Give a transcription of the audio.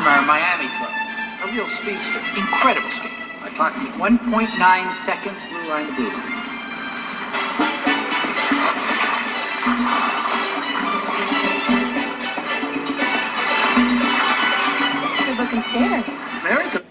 our Miami club. A real speedster. Incredible skater. I clocked him 1.9 seconds, blue line to blue line. Good looking skater. Very good.